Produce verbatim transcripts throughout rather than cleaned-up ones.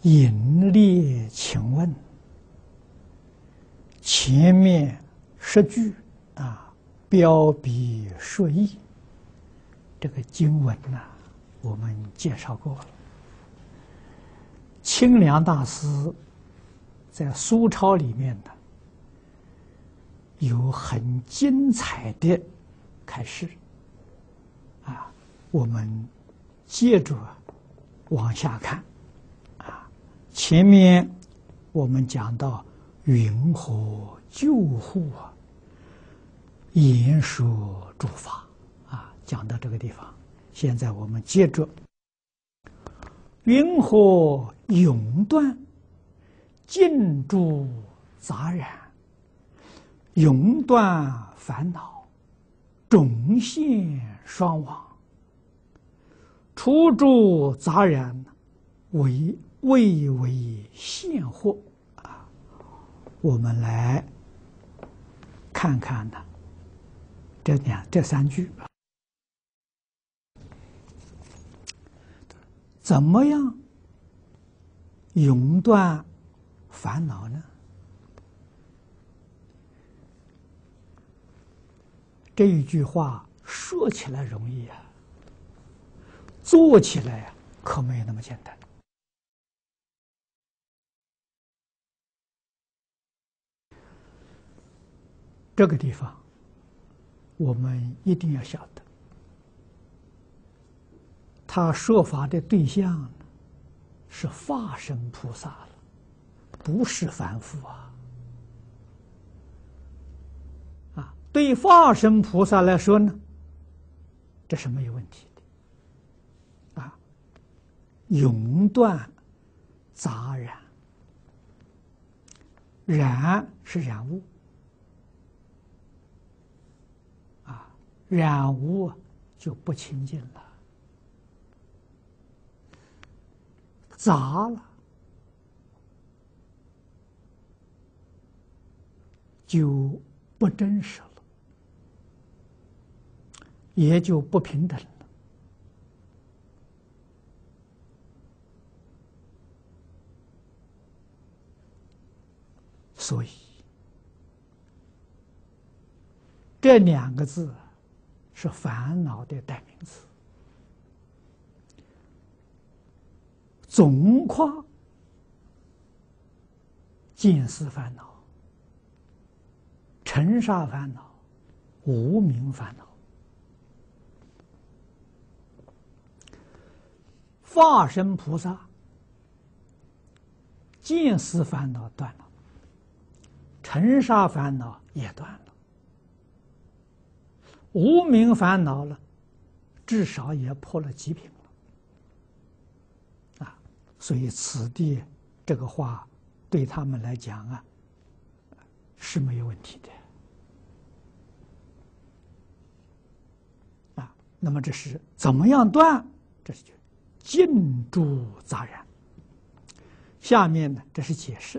引列请问，前面十句啊，标笔述意。这个经文呢、啊，我们介绍过了。清凉大师在苏钞里面的有很精彩的开示啊，我们接着往下看啊。前面我们讲到云何救护啊，言说诸法啊，讲到这个地方。现在我们接着云何永断尽诸杂染，永断烦恼，种现双往，除诸杂染，为为为现惑啊！我们来看看呢，这两这三句怎么样永断烦恼呢？这一句话说起来容易啊，做起来呀、啊、可没有那么简单。这个地方我们一定要晓得，他说法的对象是法身菩萨了，不是凡夫啊！啊，对法身菩萨来说呢，这是没有问题的。啊，永断杂染，染是染物，啊，染物就不清净了。杂了，就不真实了，也就不平等了。所以，这两个字是烦恼的代名词。总括见思烦恼、尘沙烦恼、无明烦恼，法身菩萨见思烦恼断了，尘沙烦恼也断了，无明烦恼了，至少也破了极品。所以此地这个话对他们来讲啊是没有问题的啊。那么这是怎么样断？这是就尽诸杂染。下面呢，这是解释：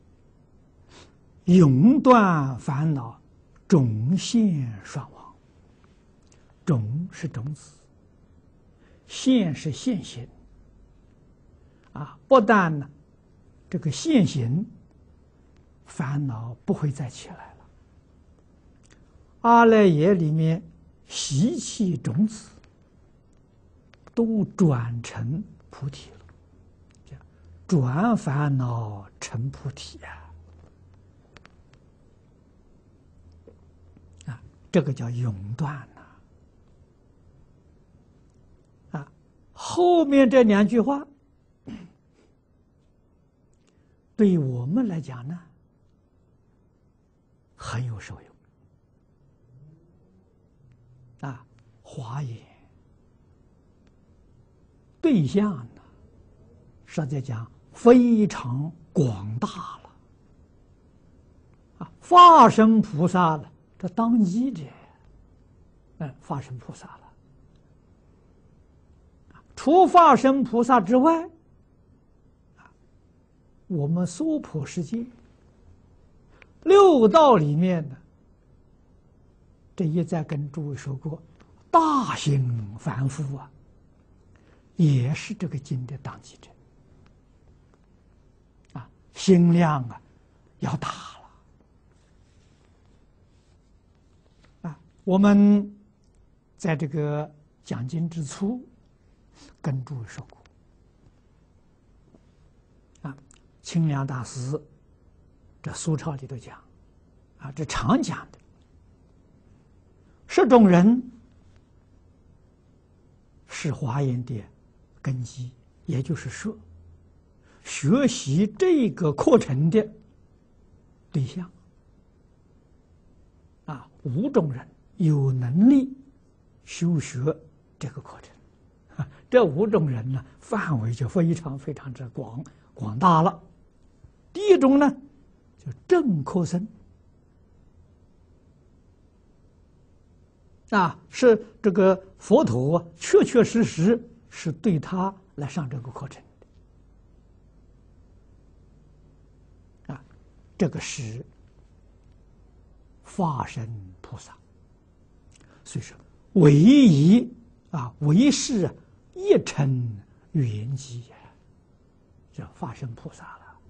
永断烦恼，种现双往。种是种子，现是现行。啊，不但呢，这个现行烦恼不会再起来了，阿赖耶里面习气种子都转成菩提了，转烦恼成菩提啊！啊，这个叫永断呐！啊，后面这两句话。对我们来讲呢，很有受用啊。华严对象呢，实在讲非常广大了啊。法身菩萨了，这当机者，嗯，法身菩萨了。除法身菩萨之外，我们娑婆世界六道里面的，这一再跟诸位说过，大行凡夫啊，也是这个经的当机者心量啊要大了啊！我们在这个讲经之初，跟诸位说过啊，清凉大师这苏钞里头讲啊，这常讲的十种人是华严的根基，也就是说，学习这个课程的对象啊，五种人有能力修学这个课程，啊、这五种人呢，范围就非常非常之广广大了。第一种呢，就正科生。啊，是这个佛陀确确实实是对他来上这个课程的，啊，这个是化身菩萨，所以说唯一啊，唯是一乘圆寂呀，叫化身菩萨了，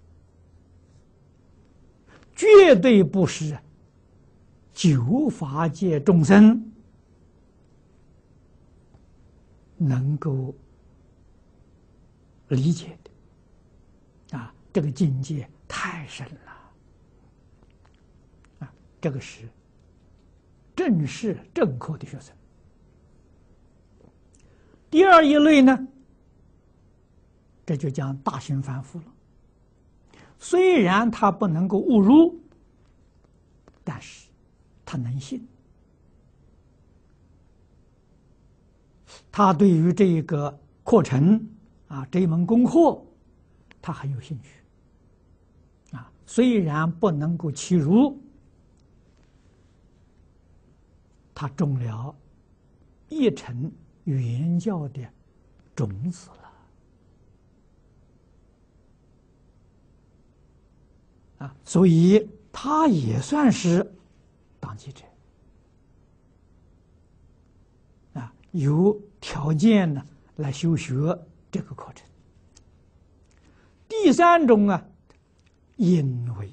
绝对不是九法界众生能够理解的啊，这个境界太深了啊，这个是正式正科的学生。第二一类呢，这就讲大行凡夫了。虽然他不能够悟入，但是他能信。他对于这一个课程啊，这一门功课，他很有兴趣啊。虽然不能够契入，他种了一乘原教的种子了啊，所以他也算是当机者。有条件呢来修学这个课程。第三种啊，因为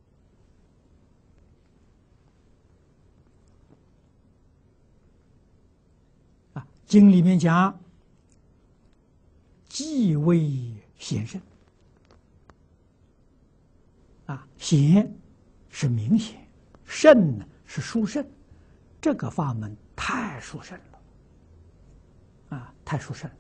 啊，经里面讲，既为显圣啊，显是明显，圣呢是殊胜，这个法门太殊胜了。啊，太殊胜了！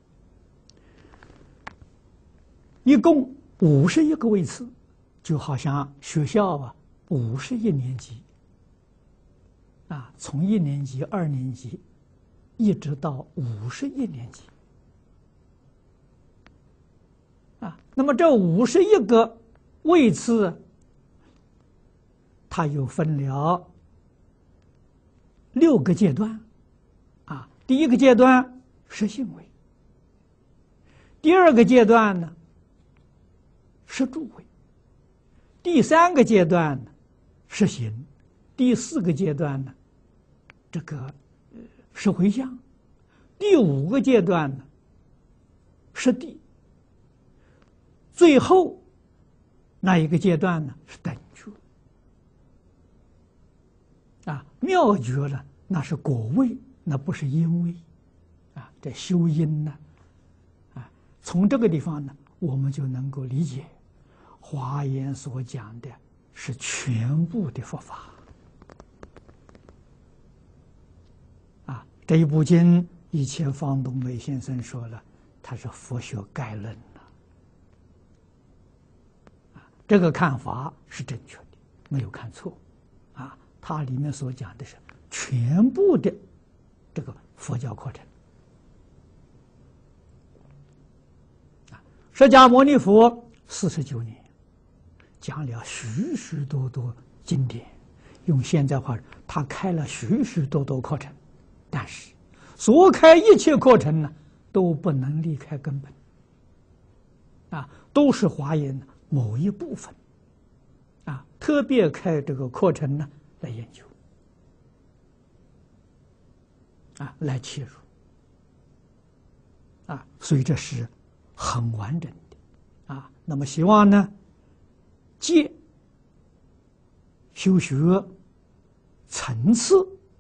一共五十一个位次，就好像学校啊，五十一年级啊，从一年级、二年级一直到五十一年级啊。那么这五十一个位次，它又分了六个阶段啊。第一个阶段是行为，第二个阶段呢是助位，第三个阶段呢是行，第四个阶段呢这个是回向，第五个阶段呢是地，最后那一个阶段呢是等觉啊。妙觉呢那是果位，那不是因位。啊，这修因呢，啊，从这个地方呢，我们就能够理解华严所讲的是全部的佛法。啊，这一部经以前方东美先生说了，他是佛学概论了。啊，这个看法是正确的，没有看错。啊，它里面所讲的是全部的这个佛教课程。释迦牟尼佛四十九年，讲了许许多多经典，用现在话，他开了许许多多课程，但是所开一切课程呢，都不能离开根本，啊，都是华严的某一部分，啊，特别开这个课程呢来研究，啊，来切入，啊，所以这是很完整的，啊，那么希望呢， 戒、修学层次，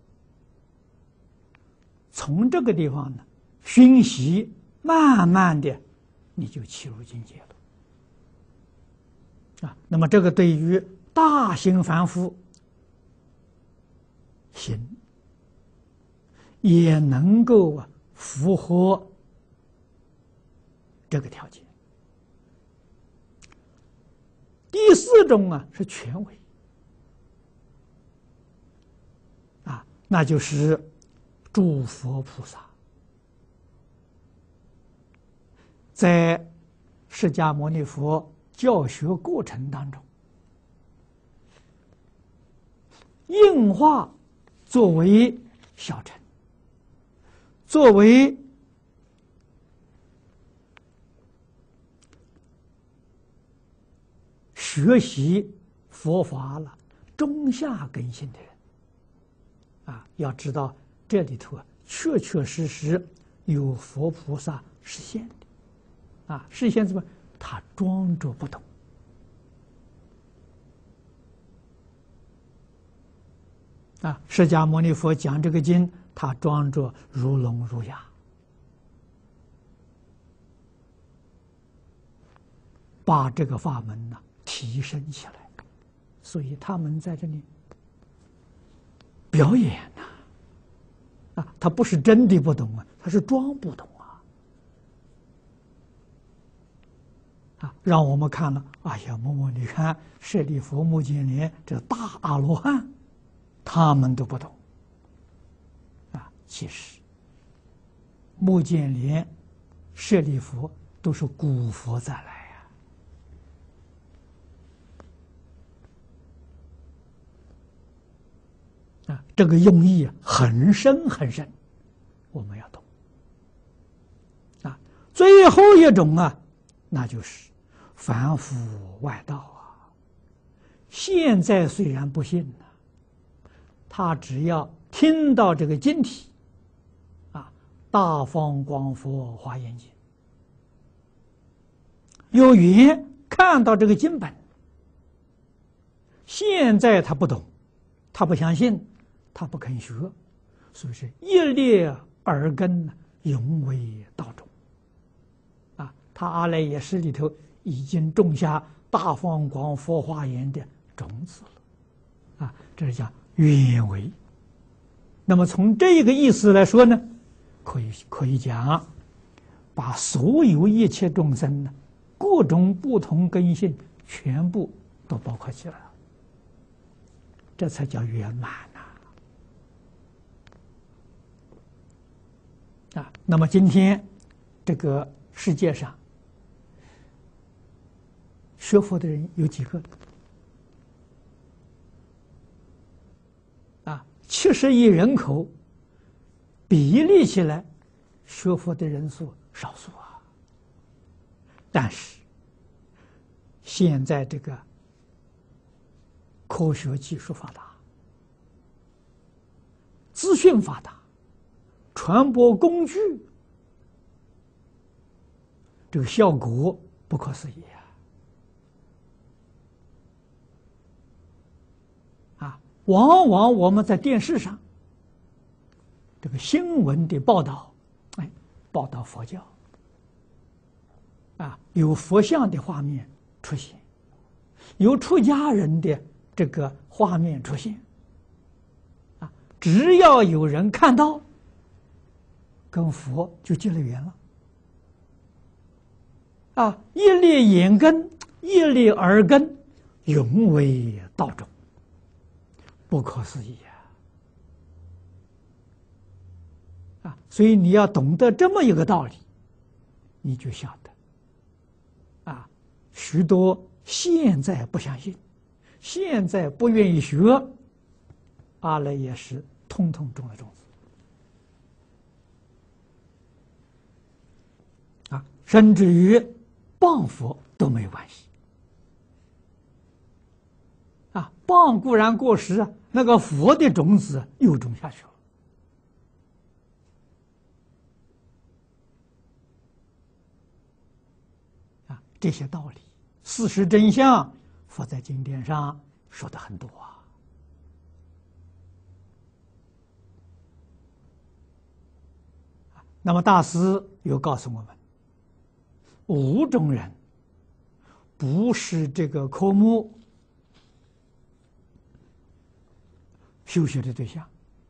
从这个地方呢，熏习，慢慢的，你就起入境界了。啊，那么这个对于大行凡夫行，也能够啊符合这个条件。第四种啊是权威，啊，那就是诸佛菩萨在释迦牟尼佛教学过程当中，应化作为小乘，作为学习佛法了中下根性的人，啊，要知道这里头啊，确确实实有佛菩萨实现的，啊，实现什么？他装着不懂，啊，释迦牟尼佛讲这个经，他装着如聋如哑，把这个法门呢提升起来，所以他们在这里表演呐，啊，啊，他不是真的不懂啊，他是装不懂啊，啊，让我们看了，哎呀，某某，你看舍利弗、目犍连这大阿罗汉，他们都不懂，啊，其实目犍连、舍利弗都是古佛再来。啊，这个用意很深很深，我们要懂。啊，最后一种啊，那就是凡夫外道啊。现在虽然不信呢，他只要听到这个经题，啊，大方广佛华严经，有缘看到这个经本，现在他不懂，他不相信。他不肯学，所以是一裂耳根，永为道种。啊，他阿赖耶识里头已经种下大方广佛华严的种子了。啊，这是讲愿为。那么从这个意思来说呢，可以可以讲，把所有一切众生呢，各种不同根性全部都包括起来了，这才叫圆满。啊，那么今天这个世界上学佛的人有几个？啊，七十亿人口比例起来，学佛的人数少数啊。但是现在这个科学技术发达，资讯发达。传播工具，这个效果不可思议啊！啊，往往我们在电视上，这个新闻的报道，哎，报道佛教，啊，有佛像的画面出现，有出家人的这个画面出现，啊，只要有人看到。跟佛就结了缘了，啊！一粒眼根，一粒耳根，永为道种，不可思议啊！啊，所以你要懂得这么一个道理，你就晓得，啊，许多现在不相信，现在不愿意学，阿赖耶识通通种了种子。甚至于谤佛都没有关系啊！谤固然过时啊，那个佛的种子又种下去了啊！这些道理、事实真相， 佛在经典上说的很多啊。那么大师又告诉我们，五种人不是这个科目修学的对象。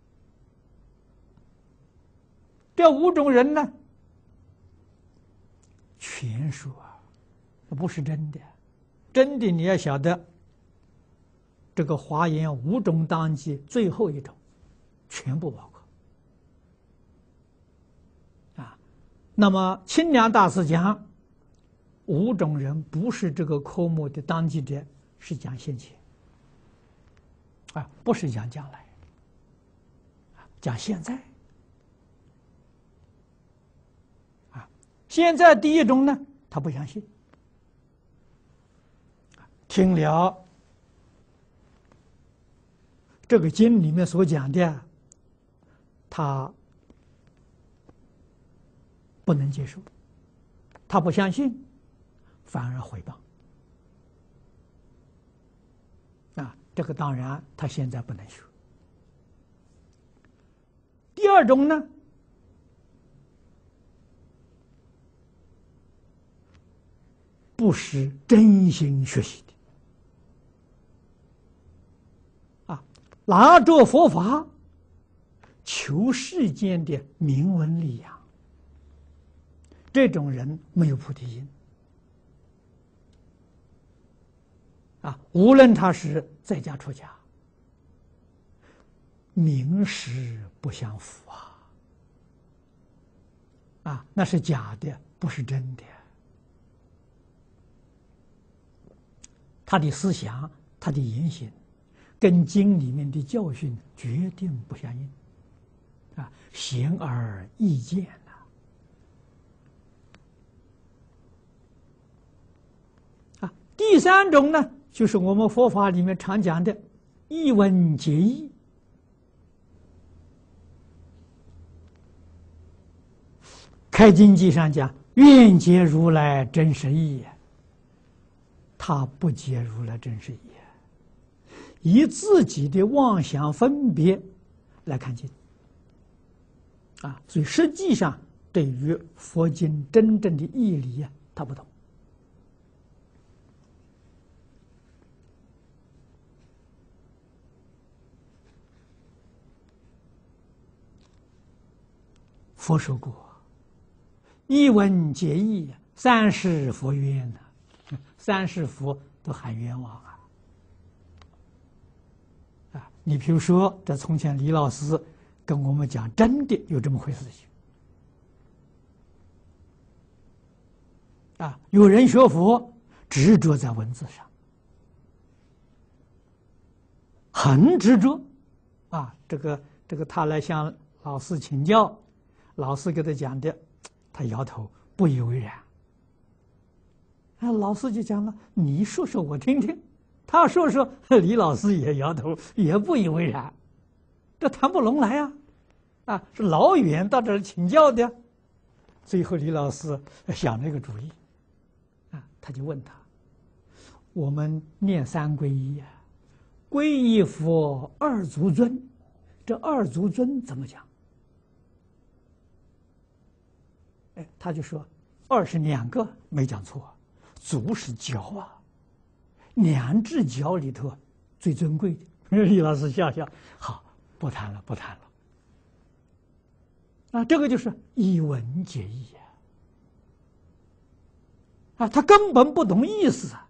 这五种人呢，全说啊，不是真的。真的你要晓得，这个华严五种当机最后一种，全部包括啊。那么清凉大师讲，五种人不是这个科目的当机者，是讲现前啊，不是讲将来，讲现在。啊，现在第一种呢，他不相信。听了这个经里面所讲的，他不能接受，他不相信，反而毁谤。啊，这个当然他现在不能学。第二种呢，不是真心学习的。拿着佛法求世间的名闻利养，这种人没有菩提心啊！无论他是在家出家，名实不相符啊！啊，那是假的，不是真的。他的思想，他的言行，跟经里面的教训决定不相应，啊，显而易见呐。啊，第三种呢，就是我们佛法里面常讲的一文解义。开经记上讲，愿解如来真实义，他不解如来真实义。以自己的妄想分别来看经，啊，所以实际上对于佛经真正的义理啊，他不懂。佛说过，一文解义，三世佛冤呐，三世佛都喊冤枉啊。你比如说，这从前李老师跟我们讲，真的有这么回事情啊！有人学佛执着在文字上，很执着啊！这个这个，他来向老师请教，老师给他讲的，他摇头不以为然。啊，老师就讲了，你说说我听听。他说说，李老师也摇头，也不以为然，这谈不拢来呀！啊，是老远到这儿请教的。最后，李老师想了一个主意，啊，他就问他：我们念三皈依啊，皈依佛二足尊，这二足尊怎么讲？哎，他就说二是两个，没讲错，足是脚啊。两只脚里头最尊贵的，李老师笑笑，好，不谈了，不谈了。啊，这个就是一文解义啊！啊，他根本不懂意思啊！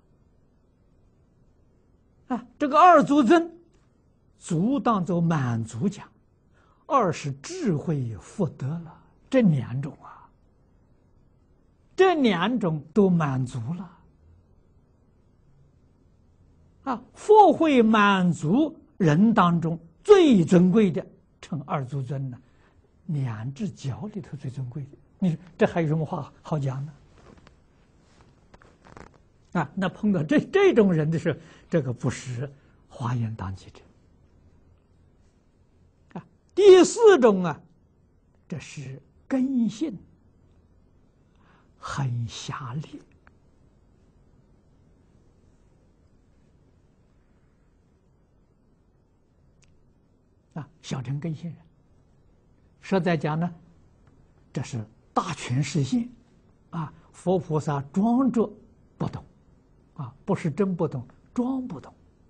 啊，这个二足尊，足当作满足讲，二是智慧福德了，这两种啊，这两种都满足了。啊，佛会满足人当中最尊贵的，称二足尊呢，两只脚里头最尊贵的，你说这还有什么话好讲呢？啊，那碰到这这种人的时候，这个不是华严当机者。啊，第四种啊，这是根性很狭劣。 啊，小乘根性人。实在讲呢，这是大权示现，啊，佛菩萨装着不懂，啊，不是真不懂，装不懂，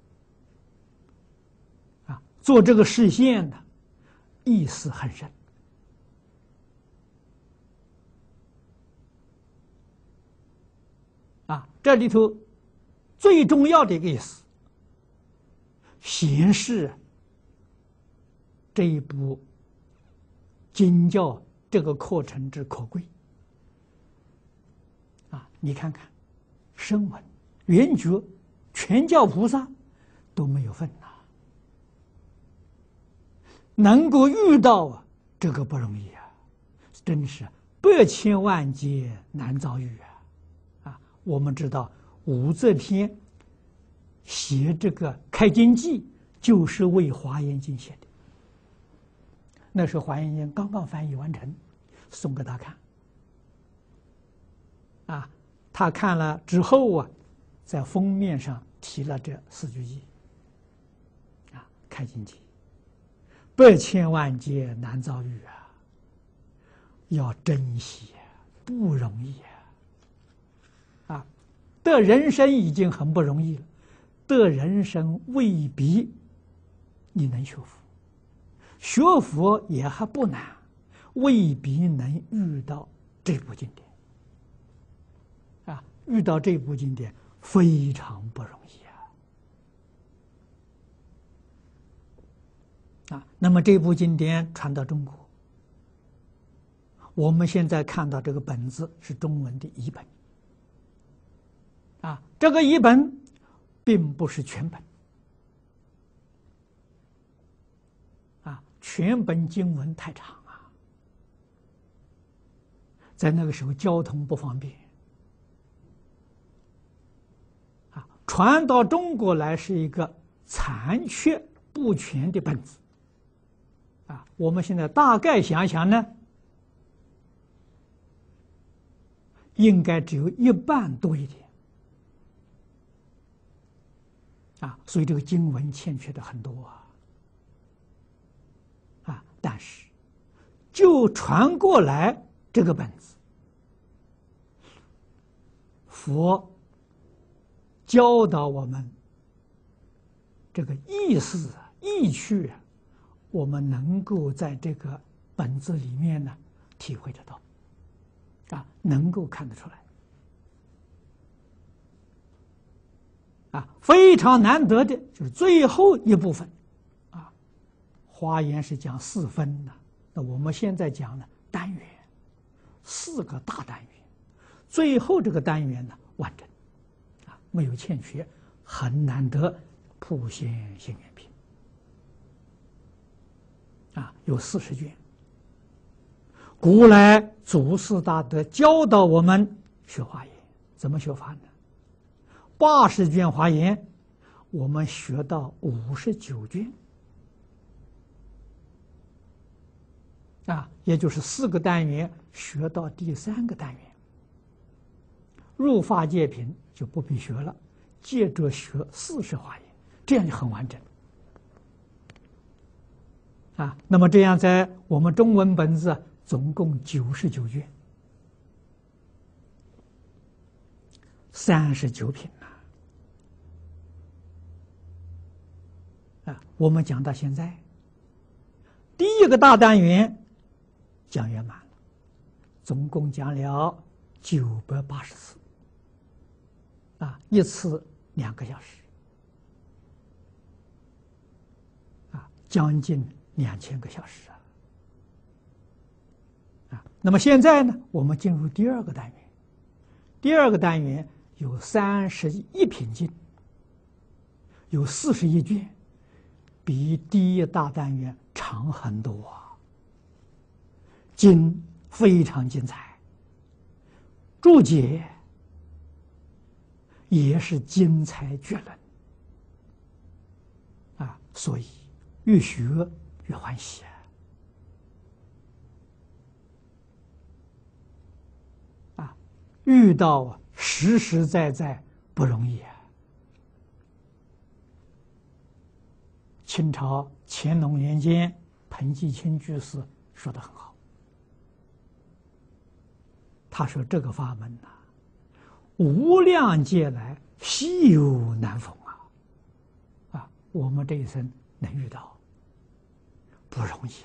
啊，做这个示现呢，意思很深。啊，这里头最重要的一个意思，显示这一部经教这个课程之可贵。啊，你看看，声闻、缘觉、全教菩萨都没有份呐，能够遇到啊，这个不容易啊，真是百千万劫难遭遇啊！啊，我们知道武则天写这个《开经记》，就是为《华严经》写的。那时候《华严经》刚刚翻译完成，送给他看。啊，他看了之后啊，在封面上提了这四句偈。啊，《开经记》，百千万劫难遭遇啊，要珍惜，不容易啊！啊，得人生已经很不容易了，得人生未必你能学佛，学佛也还不难，未必能遇到这部经典。啊，遇到这部经典非常不容易啊！啊，那么这部经典传到中国，我们现在看到这个本子是中文的译本。啊，这个译本并不是全本。啊，全本经文太长啊，在那个时候交通不方便。啊，传到中国来是一个残缺不全的本子。啊，我们现在大概想想呢，应该只有一半多一点。啊，所以这个经文欠缺的很多啊。啊，但是就传过来这个本子，佛教导我们这个意思意趣啊，我们能够在这个本子里面呢体会得到，啊，能够看得出来。啊，非常难得的就是最后一部分，啊，华严是讲四分的，那我们现在讲呢单元，四个大单元，最后这个单元呢完整，啊，没有欠缺，很难得，普贤行愿品，啊，有四十卷。古来祖师大德教导我们学华严，怎么学法呢？八十卷华严，我们学到五十九卷，啊，也就是四个单元学到第三个单元，入法界品就不必学了，接着学四十华严，这样就很完整。啊，那么这样在我们中文本子总共九十九卷，三十九品。啊，我们讲到现在，第一个大单元讲圆满了，总共讲了九百八十次，啊，一次两个小时，啊，将近两千个小时啊，啊，那么现在呢，我们进入第二个单元，第二个单元有三十一品经，有四十一卷。比第一大单元长很多啊，经非常精彩，注解也是精彩绝伦啊，所以越学越欢喜啊！啊，遇到实实在在不容易啊。 清朝乾隆年间，彭继清居士说得很好。他说：“这个法门呐、啊，无量劫来稀有难逢啊！啊，我们这一生能遇到，不容易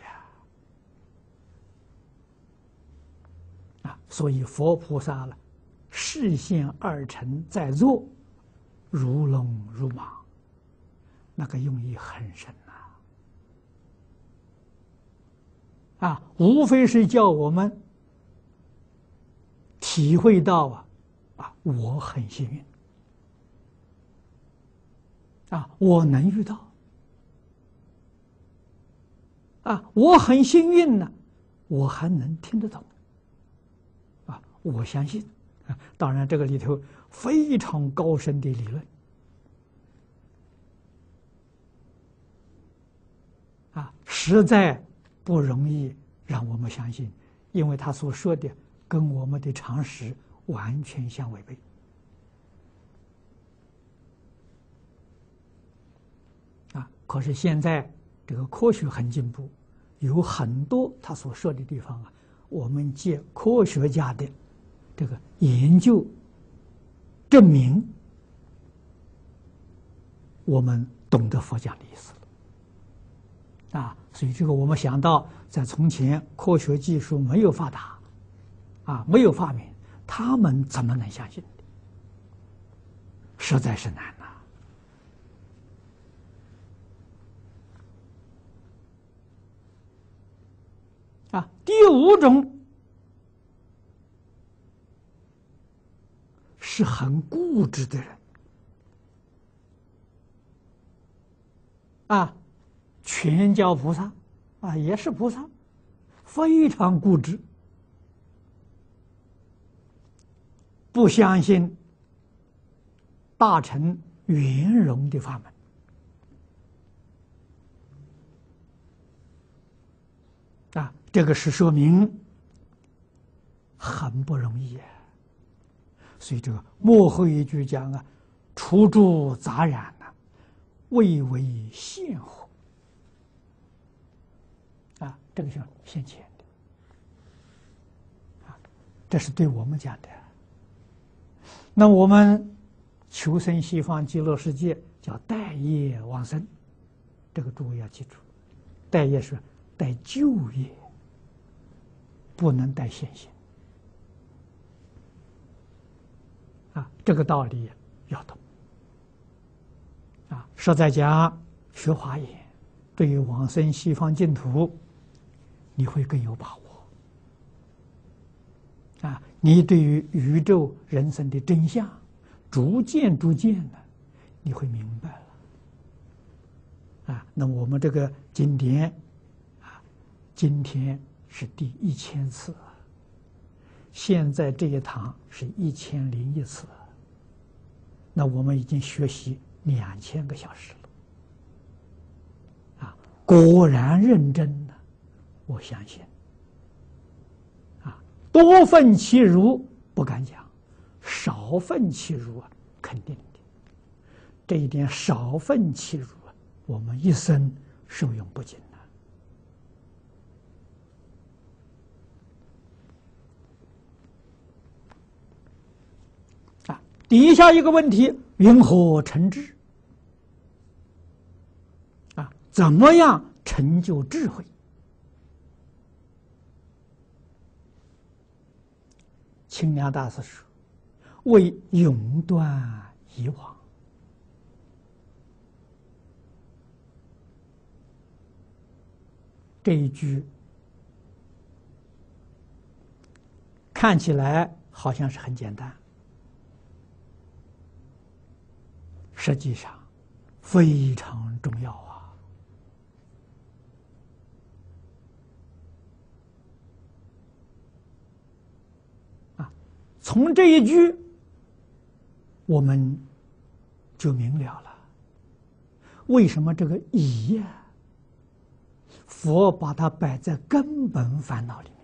啊！啊，所以佛菩萨了，示现二乘在座，如龙如马，那个用意很深呐。啊，无非是叫我们体会到啊，啊，我很幸运，啊，我能遇到，啊，我很幸运呢，我还能听得懂，啊，我相信，啊，当然这个里头非常高深的理论，啊，实在不容易让我们相信，因为他所说的跟我们的常识完全相违背。啊，可是现在这个科学很进步，有很多他所说的地方啊，我们借科学家的这个研究证明，我们懂得佛讲的意思了。啊，所以这个我们想到，在从前科学技术没有发达，啊，没有发明，他们怎么能相信？实在是难呐！啊，第五种是很固执的人，啊，全教菩萨啊也是菩萨，非常固执，不相信大乘圆融的法门。啊，这个是说明很不容易啊。所以这个幕后一句讲啊，除诸杂染呐、啊，未为现乎？啊，这个是现前的啊，这是对我们讲的。那我们求生西方极乐世界叫待业往生，这个诸位要记住，待业是带旧业，不能带现行啊，这个道理要懂啊。实在讲，学华严，对于往生西方净土，你会更有把握啊。你对于宇宙人生的真相，逐渐逐渐的，你会明白了啊。那我们这个经典。今天是第一千次，现在这一堂是一千零一次，那我们已经学习两千个小时了，啊，果然认真的，我相信，啊，多愤其如不敢讲，少愤其如啊，肯定的，这一点少愤其如啊，我们一生受用不尽。底下一个问题：云何成智？啊，怎么样成就智慧？清凉大师说：“为永断以往。”这一句看起来好像是很简单。实际上非常重要啊！啊，从这一句，我们就明了了，为什么这个疑呀、啊，佛把它摆在根本烦恼里面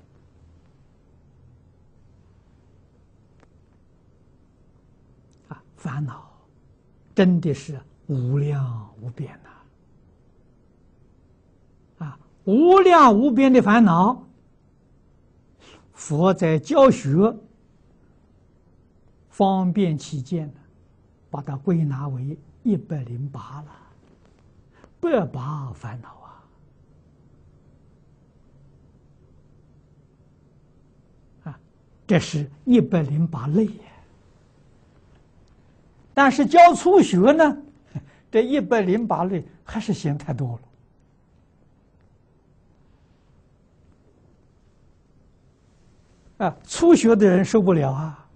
啊，烦恼。真的是无量无边呐！ 无量无边的烦恼，佛在教学方便起见，把它归纳为一百零八了，百八烦恼啊！啊，这是一百零八类呀。但是教初学呢，这一百零八类还是嫌太多了。啊，初学的人受不了啊！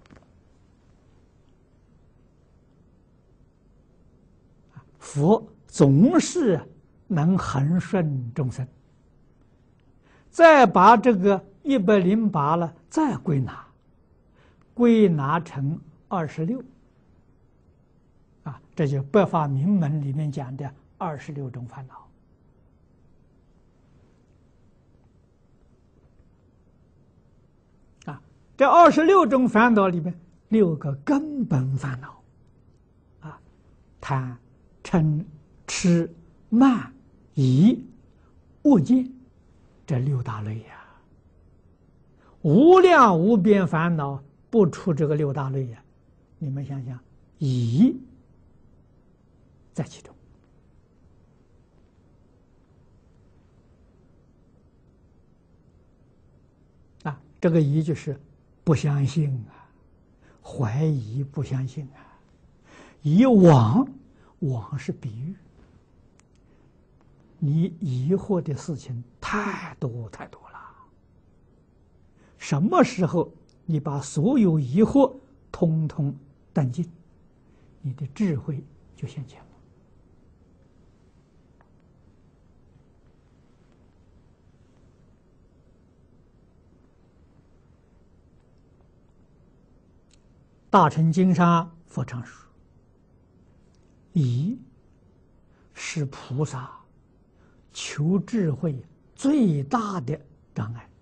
佛总是能恒顺众生，再把这个一百零八了再归纳，归纳成二十六。啊，这就百法明门里面讲的二十六种烦恼。这二十六种烦恼里面，六个根本烦恼，啊，贪、嗔、痴、慢、疑、恶见，这六大类呀、啊，无量无边烦恼不出这个六大类呀、啊，你们想想，疑在其中，啊，这个疑就是。不相信啊，怀疑不相信啊，以往往是比喻，你疑惑的事情太多太多了。什么时候你把所有疑惑通通断尽，你的智慧就现前了。大乘经上佛常说，疑是菩萨求智慧最大的障碍。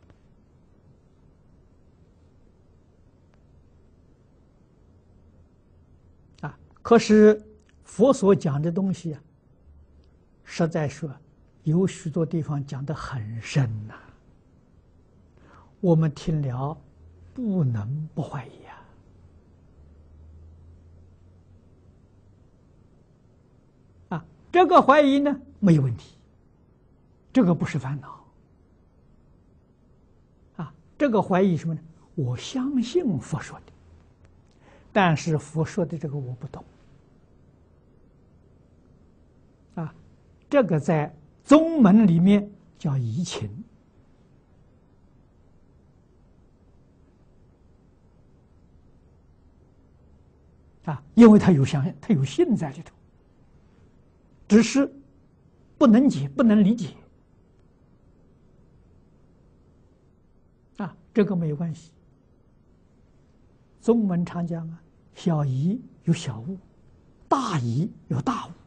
啊，可是佛所讲的东西啊，实在说有许多地方讲得很深呐、啊，我们听了不能不怀疑啊。这个怀疑呢没有问题，这个不是烦恼啊。这个怀疑什么呢？我相信佛说的，但是佛说的这个我不懂啊。这个在宗门里面叫疑情啊，因为他有相信，他有信在里头。只是不能解，不能理解啊，这个没有关系。宗门常讲啊，小疑有小悟，大疑有大悟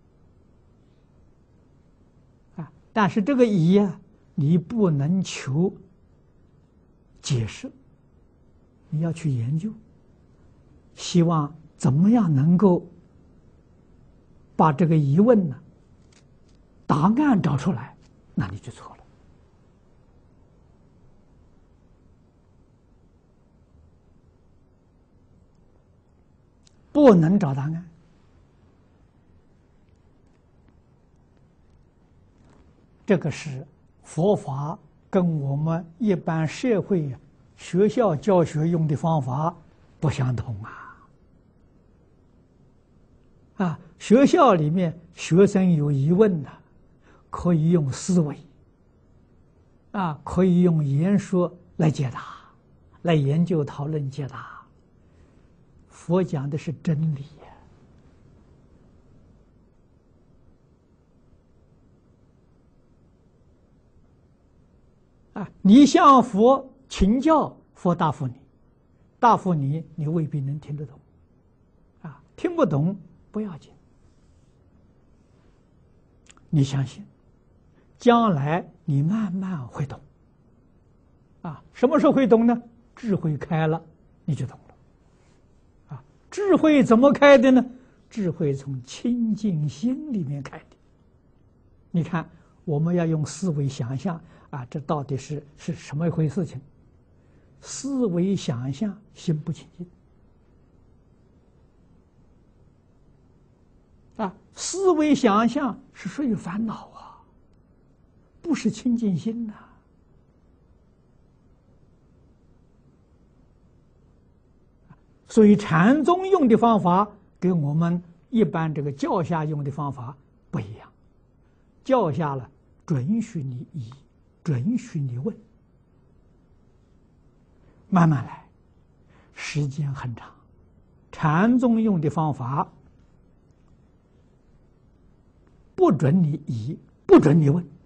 啊。但是这个疑啊，你不能求解释，你要去研究，希望怎么样能够把这个疑问呢，答案找出来，那你就错了。不能找答案，这个是佛法跟我们一般社会学校教学用的方法不相同啊。啊，学校里面学生有疑问的，可以用思维，啊，可以用言说来解答，来研究、讨论、解答。佛讲的是真理呀！啊，你向佛请教，佛答复你，答复你，你未必能听得懂，啊，听不懂。不要紧，你相信，将来你慢慢会懂。啊，什么时候会懂呢？智慧开了，你就懂了。啊，智慧怎么开的呢？智慧从清净心里面开的。你看， 我们要用思维想象啊，这到底是是什么一回事情？思维想象，心不清净啊！思维想象是属于烦恼啊，不是清净心呐、啊。所以禅宗用的方法跟我们一般这个教下用的方法不一样。教下了准许你疑，准许你问，慢慢来，时间很长。禅宗用的方法不准你疑，不准你问。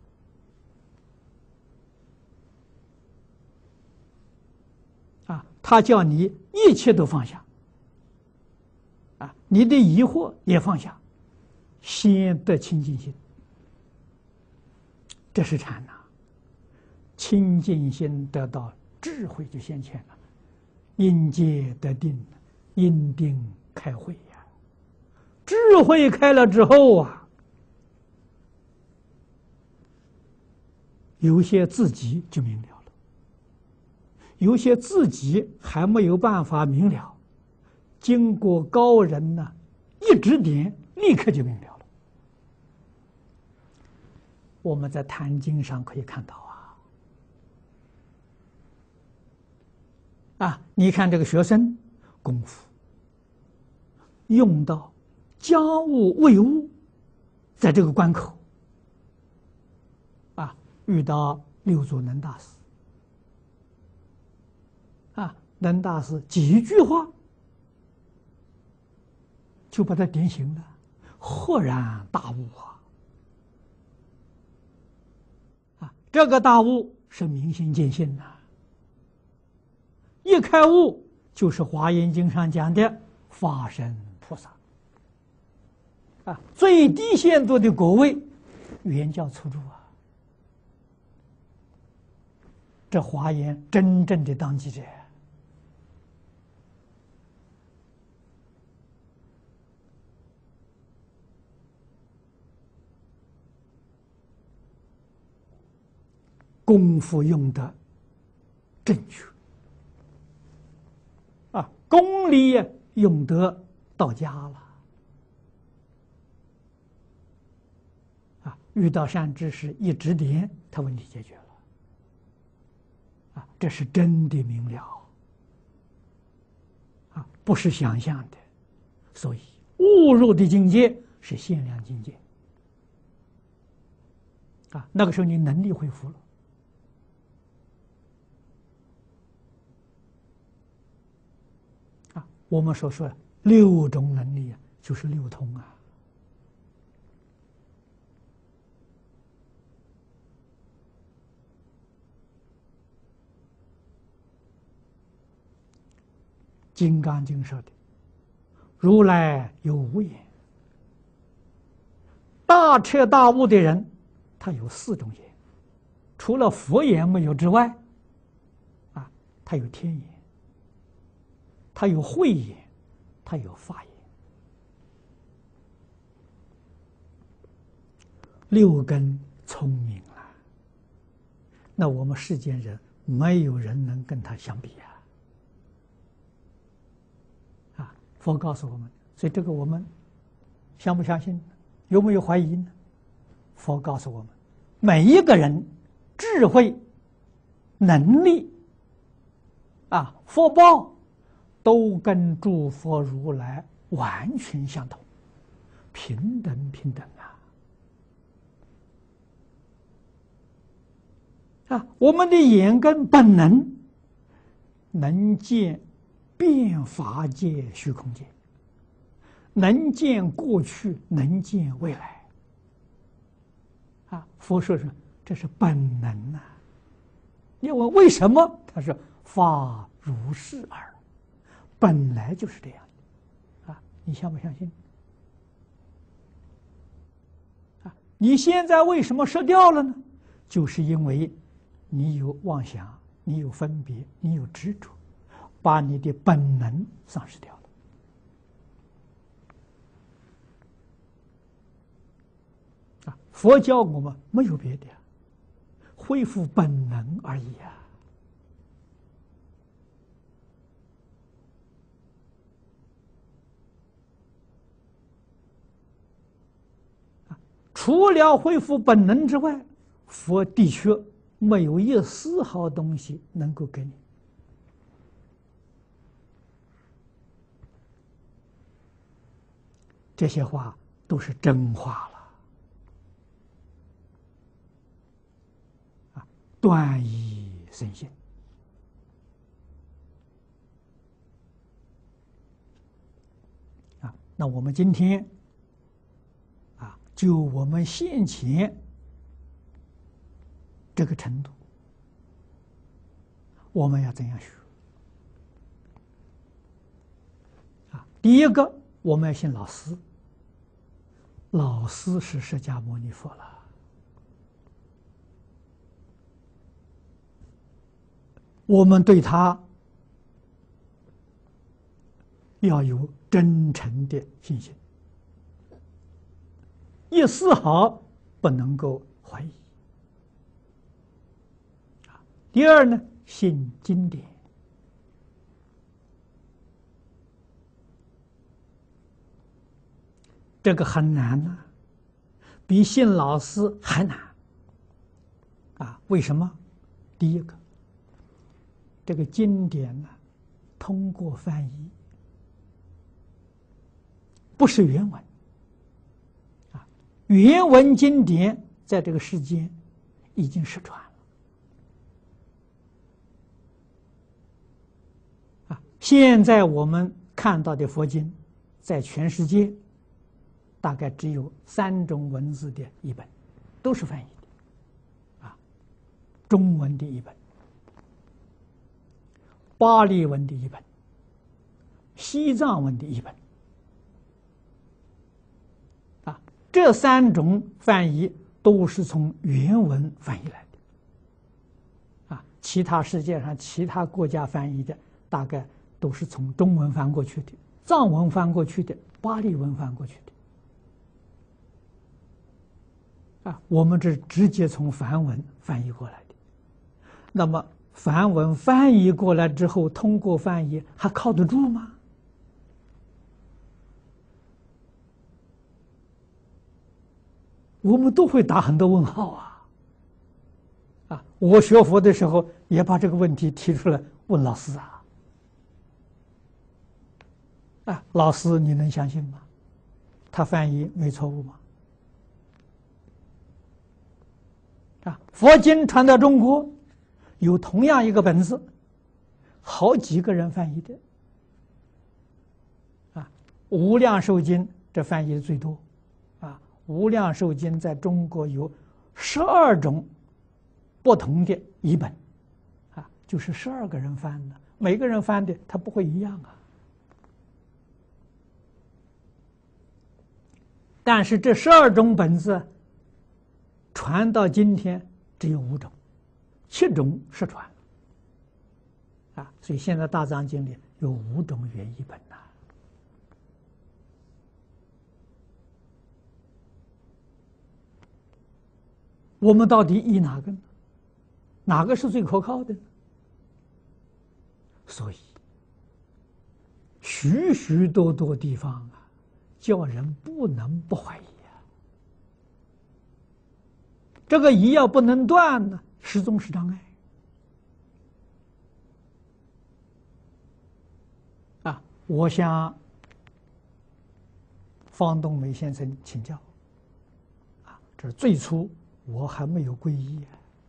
啊，他叫你一切都放下，啊，你的疑惑也放下，先得清净心，这是禅呐。清净心得到智慧就现前了，因戒得定，因定开慧呀。智慧开了之后啊，有些自己就明了。有些自己还没有办法明了，经过高人呢一指点，立刻就明了了。我们在《坛经》上可以看到啊，啊，你看这个学生功夫用到家务为务，在这个关口啊，遇到六祖能大师。啊，能大师几句话就把他点醒了，豁然大悟啊！啊，这个大悟是明心见性呐、啊，一开悟就是《华严经》上讲的法身菩萨啊，最低限度的果位，原教初住啊！这华严真正的当机者。功夫用的正确啊，功力用得到家了啊，遇到善知识一指点，他问题解决了啊，这是真的明了啊，不是想象的。所以悟入的境界是限量境界啊，那个时候你能力恢复了。我们所说的六种能力啊，就是六通啊。《金刚经》说的：“如来有无眼。”大彻大悟的人，他有四种眼，除了佛眼没有之外，啊，他有天眼。他有慧眼，他有法眼，六根聪明啊！那我们世间人没有人能跟他相比呀！啊，佛告诉我们，所以这个我们相不相信？有没有怀疑呢？佛告诉我们，每一个人智慧、能力啊，福报。都跟诸佛如来完全相同，平等平等啊！啊，我们的眼根本能能见变法界虚空界，能见过去，能见未来。啊，佛说是这是本能啊！你问为什么？他说法如是耳。本来就是这样的，啊，你相不相信？啊，你现在为什么失掉了呢？就是因为你有妄想，你有分别，你有执着，把你的本能丧失掉了。啊， 佛教我们没有别的，恢复本能而已啊。除了恢复本能之外，佛的确没有一丝毫东西能够给你。这些话都是真话了啊！断疑生信啊！那我们今天啊，就我们现前这个程度，我们要怎样学啊？第一个，我们要信老师，老师是释迦牟尼佛了。我们对他要有真诚的信心，一丝毫不能够怀疑。第二呢，信经典。这个很难呢，比信老师还难啊！为什么？第一个，这个经典呢，通过翻译，不是原文啊。原文经典在这个世间已经失传了啊。现在我们看到的佛经，在全世界大概只有三种文字的译本，都是翻译的啊，中文的译本、巴利文的译本、西藏文的译本啊，这三种翻译都是从原文翻译来的啊。其他世界上其他国家翻译的，大概都是从中文翻过去的、藏文翻过去的、巴利文翻过去的。啊，我们这直接从梵文翻译过来的。那么梵文翻译过来之后，通过翻译还靠得住吗？我们都会打很多问号啊！啊，我学佛的时候也把这个问题提出来问老师啊。啊，老师你能相信吗？他翻译没错误吗？啊，佛经传到中国，有同样一个本子，好几个人翻译的。啊，《无量寿经》这翻译的最多，啊，《无量寿经》在中国有十二种不同的译本，啊，就是十二个人翻的，每个人翻的他不会一样啊。但是这十二种本子传到今天只有五种，七种失传啊，所以现在大藏经里有五种原译本呐、啊。我们到底译哪个呢？哪个是最可靠的呢？所以许许多多地方啊，叫人不能不怀疑。这个疑要不能断呢，始终是障碍啊！我向方东梅先生请教啊，这是最初我还没有皈依，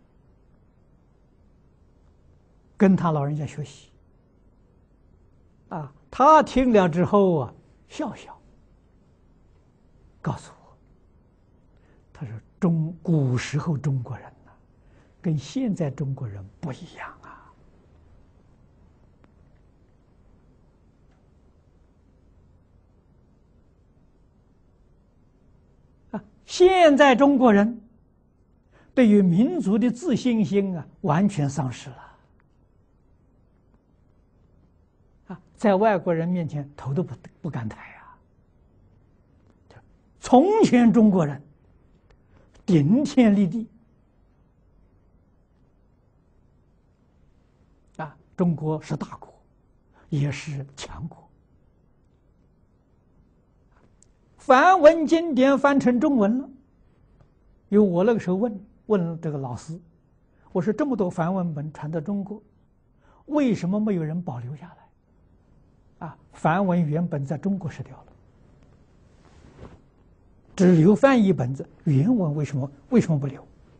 跟他老人家学习啊，他听了之后啊，笑笑，告诉我，他说。中古时候中国人呢，跟现在中国人不一样啊！啊，现在中国人对于民族的自信心啊，完全丧失了。啊，在外国人面前头都不不敢抬啊！从前中国人顶天立地。啊，中国是大国，也是强国。梵文经典翻成中文了，因为我那个时候问问这个老师，我说这么多梵文本传到中国，为什么没有人保留下来？啊，梵文原本在中国失掉了，只留翻译本子，原文为什么为什么不留？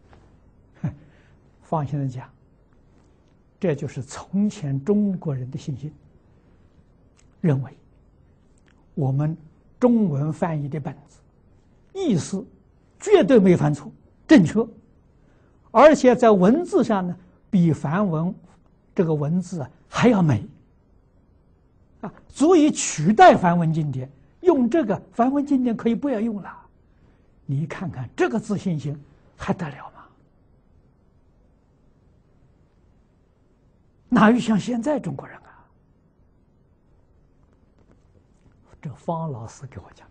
放心的讲，这就是从前中国人的信心，认为我们中文翻译的本子意思绝对没犯错，正确，而且在文字上呢，比梵文这个文字啊还要美啊，足以取代梵文经典。用这个梵文经典可以不要用了。你看看这个自信心还得了吗？哪有像现在中国人啊？这方老师给我讲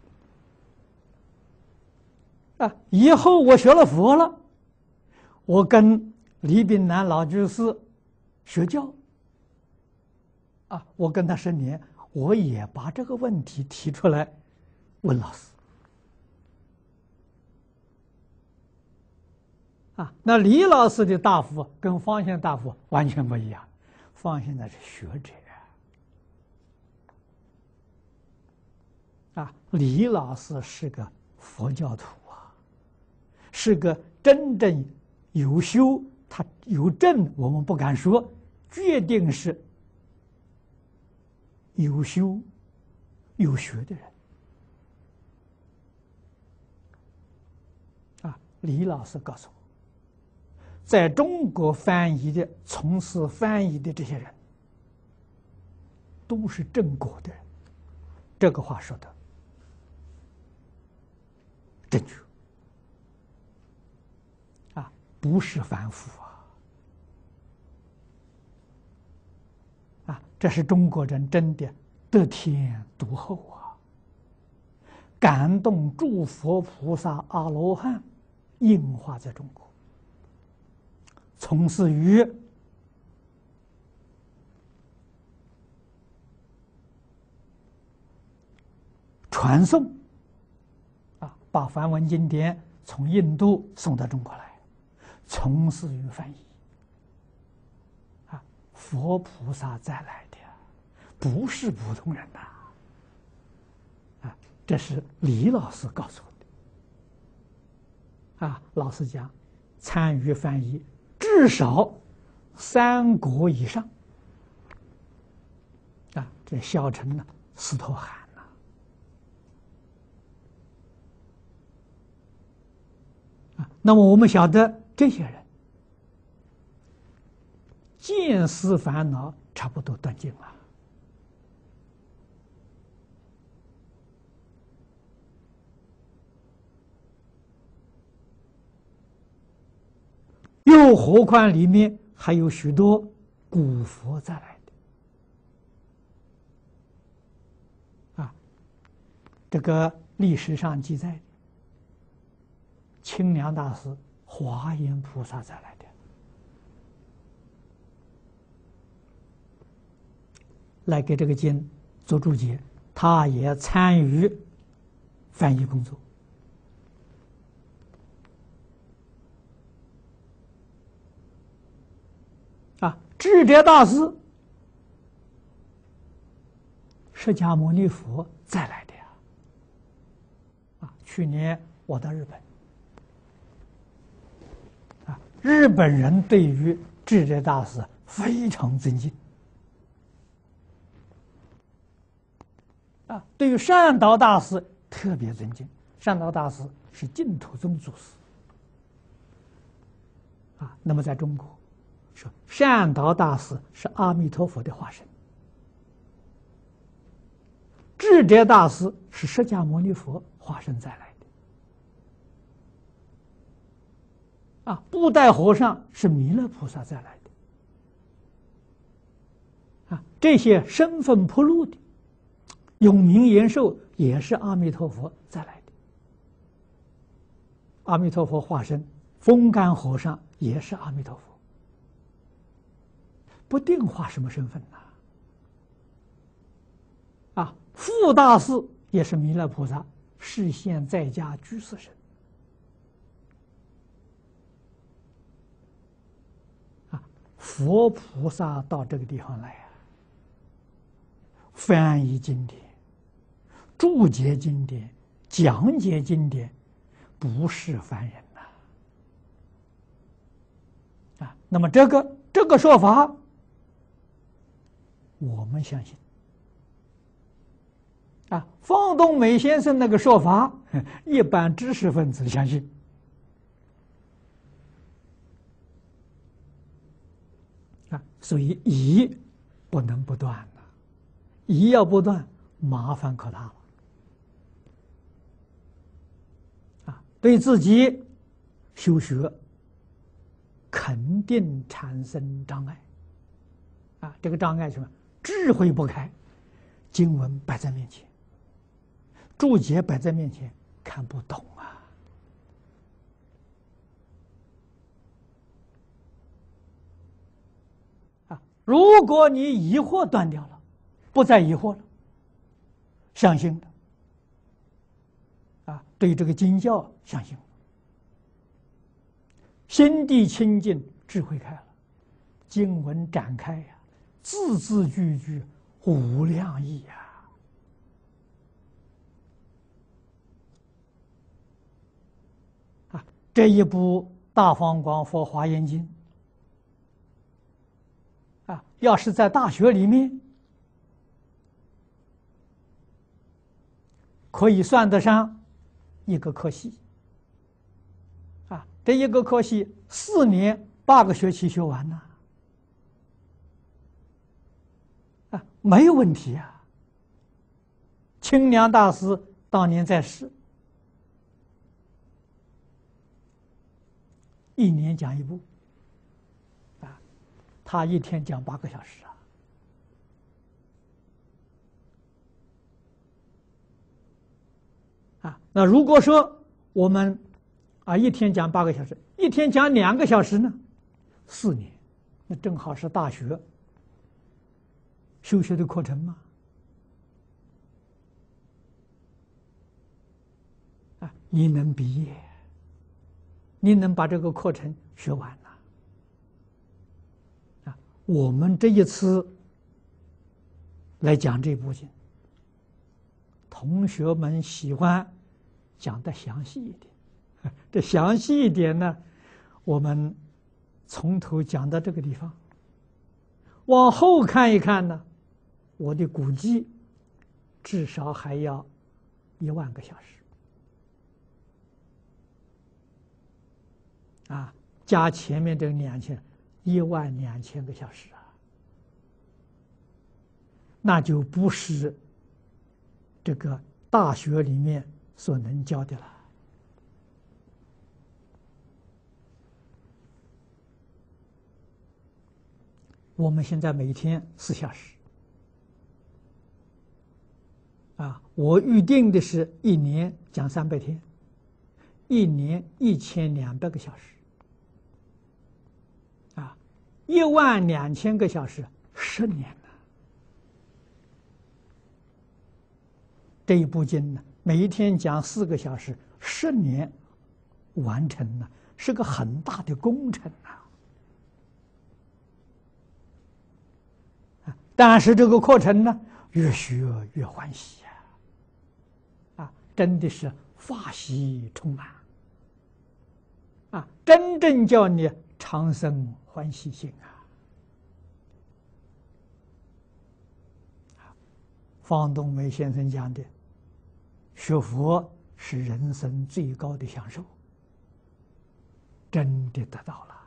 啊，以后我学了佛了，我跟李炳南老居士学教啊，我跟他十年，我也把这个问题提出来问老师啊。那李老师的大佛跟方先大佛完全不一样，方先那是学者啊，李老师是个佛教徒啊，是个真正有修，他有证我们不敢说，决定是有修有学的人啊。李老师告诉我，在中国翻译的、从事翻译的这些人，都是正果的人。这个话说的正确啊，不是凡夫啊！啊，这是中国人真的得天独厚啊，感动诸佛菩萨阿罗汉应化在中国，从事于传送啊，把梵文经典从印度送到中国来，从事于翻译啊，佛菩萨再来的，不是普通人呐！啊，这是李老师告诉我的。啊，老实讲，参与翻译至少三国以上。啊，这小乘呢，斯托罕呐，啊，那么我们晓得这些人见思烦恼差不多断尽了。又何况里面还有许多古佛再来的啊，这个历史上记载的清凉大师、华严菩萨再来的，来给这个经做注解，他也参与翻译工作。啊，智者大师，释迦牟尼佛再来的呀！啊，去年我到日本，啊，日本人对于智者大师非常尊敬，啊，对于善导大师特别尊敬。善导大师是净土宗祖师，啊，那么在中国，说善导大师是阿弥陀佛的化身，智者大师是释迦牟尼佛化身再来的，啊，布袋和尚是弥勒菩萨再来的，啊，这些身份铺路的，永明延寿也是阿弥陀佛再来的， 阿弥陀佛化身，风干和尚也是阿弥陀佛，不定化什么身份呐。啊，富大士也是弥勒菩萨，示现在家居士身。啊，佛菩萨到这个地方来啊，翻译经典、注解经典、讲解经典，不是凡人呐。啊，那么这个这个说法，我们相信。啊，方东美先生那个说法，一般知识分子相信。啊，所以疑不能不断呐，疑要不断，麻烦可大了。啊，对自己修学肯定产生障碍。啊，这个障碍是什么？智慧不开，经文摆在面前。注解摆在面前，看不懂啊！啊，如果你疑惑断掉了，不再疑惑了，相信了，啊，对这个经教相信了，心地清净，智慧开了，经文展开呀、啊，字字句句无量义呀、啊。这一部《大方广佛华严经》啊，要是在大学里面，可以算得上一个科系啊。这一个科系四年八个学期学完呢，啊，没有问题啊。清凉大师当年在世。一年讲一部，啊，他一天讲八个小时啊，啊，那如果说我们啊一天讲八个小时，一天讲两个小时呢，四年，那正好是大学修学的课程嘛，啊，你能毕业？你能把这个课程学完了啊？我们这一次来讲这部经，同学们喜欢讲的详细一点。这详细一点呢，我们从头讲到这个地方，往后看一看呢，我的估计至少还要一万个小时。啊，加前面这个两千，一万两千个小时啊，那就不是这个大学里面所能教的了。我们现在每天四小时，啊，我预定的是一年讲三百天，一年一千两百个小时。一万两千个小时，十年了。这一部经呢，每一天讲四个小时，十年完成了，是个很大的工程啊！啊，但是这个课程呢，越学越欢喜啊！啊，真的是法喜充满啊！真正叫你长生欢喜心啊！方东梅先生讲的，学佛是人生最高的享受，真的得到了。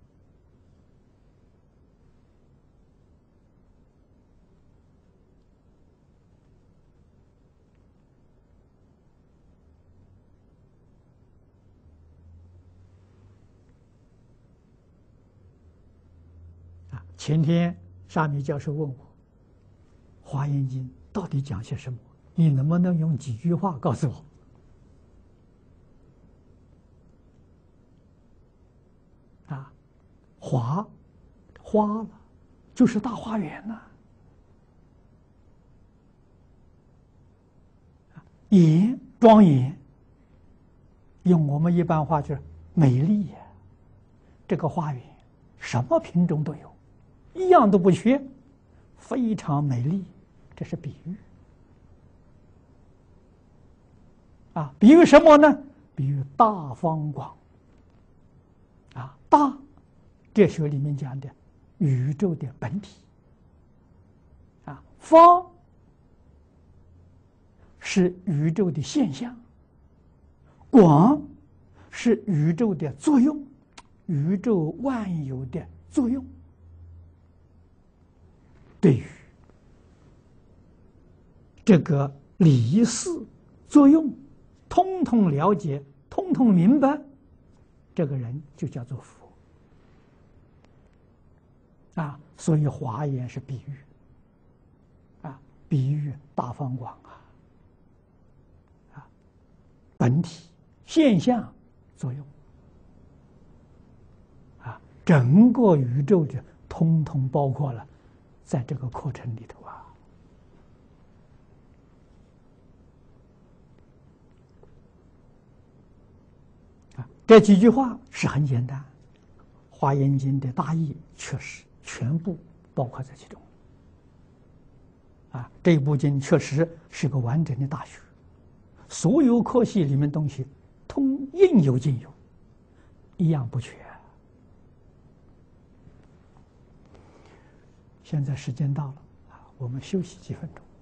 啊，前天沙弥教授问我，《华严经》到底讲些什么？你能不能用几句话告诉我？ 啊，华花了，就是大花园呐、啊。严庄严，用我们一般话就是美丽呀、啊。这个花园什么品种都有，一样都不缺，非常美丽。这是比喻啊，比喻什么呢？比喻大方广啊，大哲学里面讲的宇宙的本体啊，方是宇宙的现象，广是宇宙的作用，宇宙万有的作用。对于这个理事作用，通通了解，通通明白，这个人就叫做佛啊。所以华严是比喻啊，比喻大方广啊，啊，本体现象作用啊，整个宇宙就通通包括了在这个课程里头啊。这几句话是很简单，《华严经》的大意确实全部包括在其中。啊，这部经确实是个完整的大学，所有科系里面东西通应有尽有，一样不缺。现在时间到了啊，我们休息几分钟。